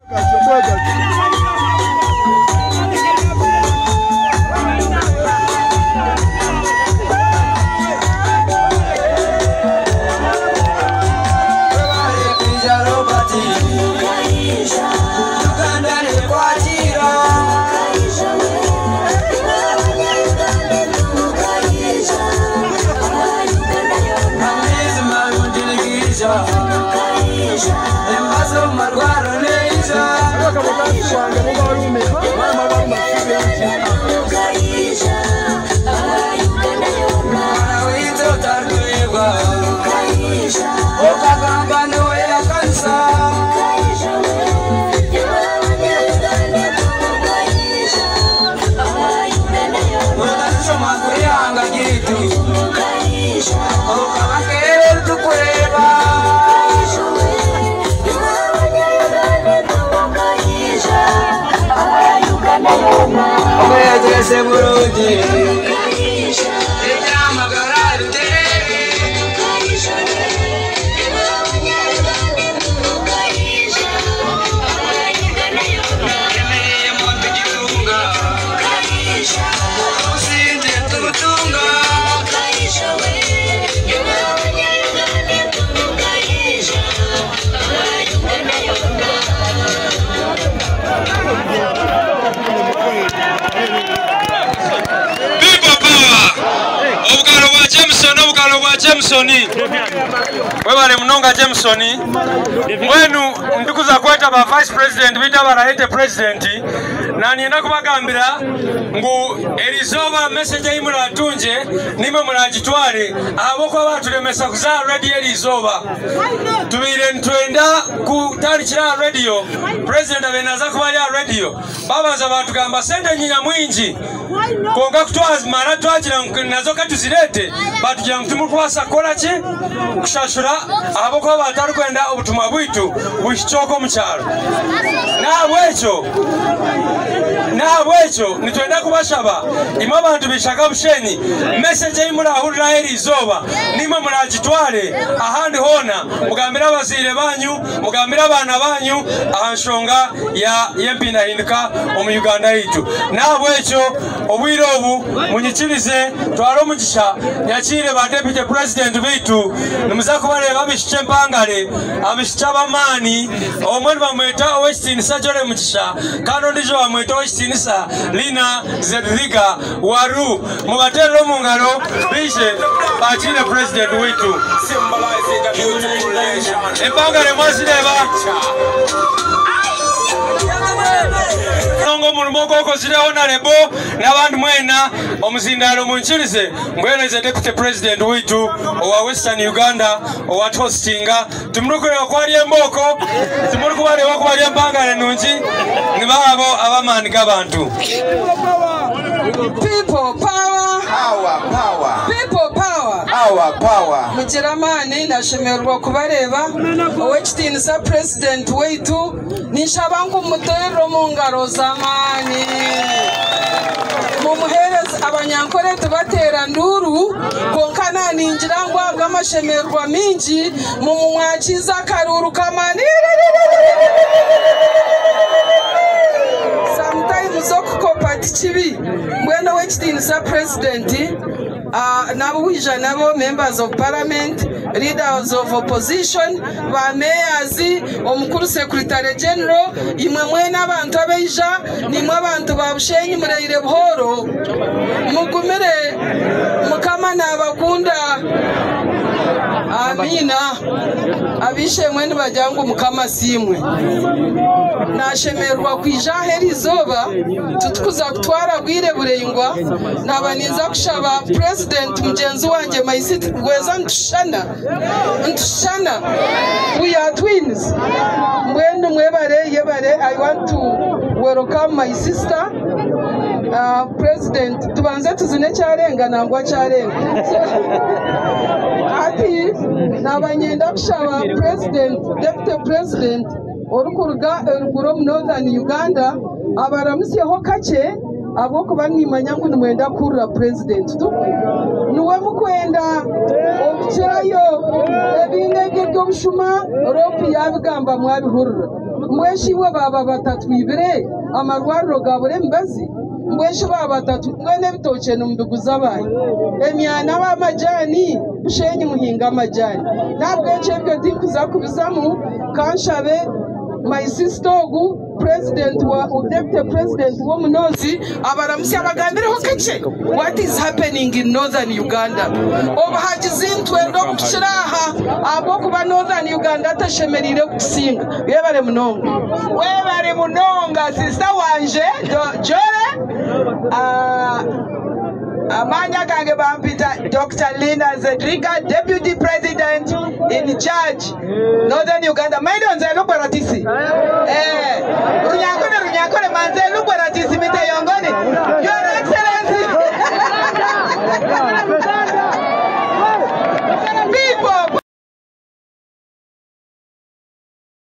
Jamesoni wewe mnonga Jamesoni wenu ndikuza kweta ba vice president bita barahete president na nienda kubagambira ngu Elizoba message imura atunje nime muragitware aboko batulemesa kuza radio Elizoba tubire ntwenda kutarikira radio president abenaza kubali radio babaza batugamba sente nyinya mwinji konga kutwaza mara twagira nazo katuzirete batugira mtumu kwasa kola ki kushashura aboko batari kwenda obutumwa bwitu bushitoko mucyaro nabwecho nitwenda kubashaba imwe abantu bishaka busheni message imura ahurira Elizoba nimwe muragitware ahandi hona mugambira abazire banyu mugambira abana banyu ahanshonga ya yempina hinduka mu Uganda yitu nabwecho obwirobu munyikirize twaro mugisha yakire ba deputy president bitu numuza kubareba bishice mpangare abishica bamani omwe bamweta Western Sajore mugisha kano ndijo bamweta Western sa Lina Zedriga waru mubatero mungaro bishe bakire president witu symbolizing a beautiful nation empangare mwasideba Nongo mulumoko koziraho na lebo n'abandi mwena omuzindalo munchirize ngweleze deputy president witu owa Western Uganda owa hostinga tumurukure kwali emboko tumurukure kwali empangare nunji nibabo abamani gabantu people power people power mugiramani nashemerwa kubareba owekitini sa president weitu nishabangu muterero mungaro zamani mumuhereza abanyankore tubatera nduru konkana ninjirangwa bw'amashemerwa mingi mumumwakiza karuru kamani sometimes okukopati kibi mbwene wekitini sa president nabo nabo members of parliament, leaders of opposition, ba mayors, omukuru secretary general, imwe mwena abantu abeija nimwe abantu babushenyi murayire buhoro mugumire mukama nabakunda amina abishe mwene bajyangu mukama simwe nashemerwa kwija Elizoba tutukuza kutwara gwire burengwa nabaninza kushaba president mugenzi wanje Maisiti gweza ntushana we are twins mwende mwebare yebare. I want to welcome my sister president tubanze tuzine cyarenga nangwa cyarenga ati nabanyenda kushaba president deputy president orukuruga eruguro mu Northern Uganda abaramusyeho kake abo kubanimanya ngo nimwenda kurura president nuwe mukwenda okirayo ebinege byo bushuma ropi yabigamba mwabihurura mweshiwe baba batatwibire amarwariro gabure mbazi mweshe baba batatu mwene bitoke no mduguza abaye emyana b'amajani bushenyi muhinga amajani nabwo ecebyo ndikuza kubizamu kanshabe my sister ogu president wa deputy president wo munozi abaramusi abagandireho kake what is happening in northern Uganda obahagize ndo kushiraha abo kuba northern Uganda atashemerire kusinga yebare munonga sister wanje jore amanya kange bampita Dr. Lina Zedriga, deputy president in charge Northern Uganda. Maidonze loparatisi